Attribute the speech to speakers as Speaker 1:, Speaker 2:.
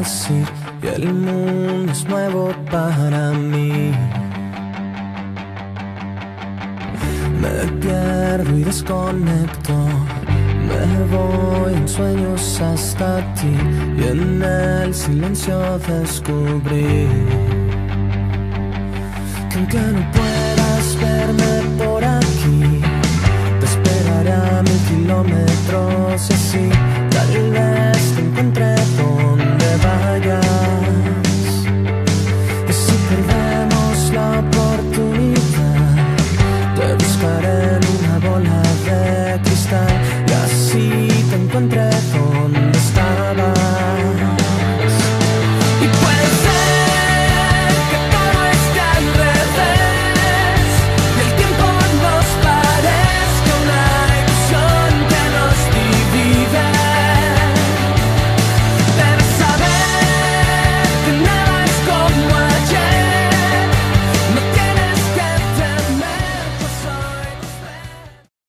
Speaker 1: decir y el mundo es nuevo para mí. Me pierdo y desconecto, me voy en sueños hasta ti y en el silencio descubrí que aunque no puedas verme por aquí, te esperaré a 1000 kilómetros y así tal vez